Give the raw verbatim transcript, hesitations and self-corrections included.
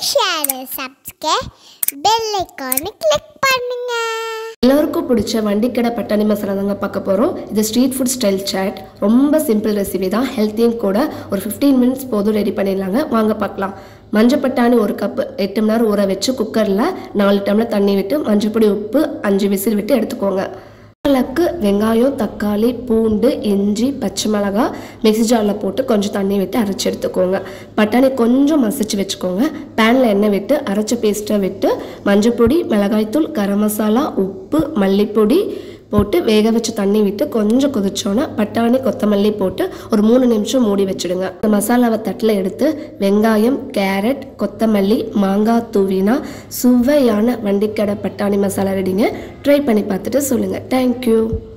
share, subscribe, bell icon click பண்ணுங்க. எல்லாருக்கும் பிடிச்ச வண்டிக்கடை பட்டாணி மசாலா தாங்க பார்க்க போகிறோம். இது ஸ்ட்ரீட் ஃபுட் ஸ்டைல் சாட். ரொம்ப சிம்பிள் ரெசிபி தான், ஹெல்த்தியும் கூட. ஒரு ஃபிஃப்டீன் மினிட்ஸ் போதும் ரெடி பண்ணிடலாங்க. வாங்க பார்க்கலாம். மஞ்சள் பட்டாணி ஒரு கப்பு எட்டு மணி நேரம் ஊற வச்சு குக்கரில் நாலு டம்ளர் தண்ணி விட்டு மஞ்சள் பொடி உப்பு அஞ்சு விசில் விட்டு எடுத்துக்கோங்க. மசாலாக்கு வெங்காயம் தக்காளி பூண்டு இஞ்சி பச்சை மிளகாய் மிக்ஸி ஜாரில் போட்டு கொஞ்சம் தண்ணி விட்டு அரைச்சி எடுத்துக்கோங்க. பட்டாணி கொஞ்சம் மசிச்சு வச்சுக்கோங்க. பேனில் எண்ணெய் விட்டு அரைச்ச பேஸ்ட்டை விட்டு மஞ்சள் பொடி மிளகாய்த்தூள் கரம் மசாலா உப்பு மல்லிப்பொடி போட்டு வேக வச்சு தண்ணி விட்டு கொஞ்சம் கொதிச்சோன்னா பட்டாணி கொத்தமல்லி போட்டு ஒரு மூணு நிமிஷம் மூடி வச்சுடுங்க. இந்த மசாலாவை தட்டில் எடுத்து வெங்காயம் கேரட் கொத்தமல்லி மாங்காய் தூவினா சுவையான வண்டிக்கடை பட்டாணி மசாலா ரெடிங்க. ட்ரை பண்ணி பார்த்துட்டு சொல்லுங்கள். தேங்க்யூ.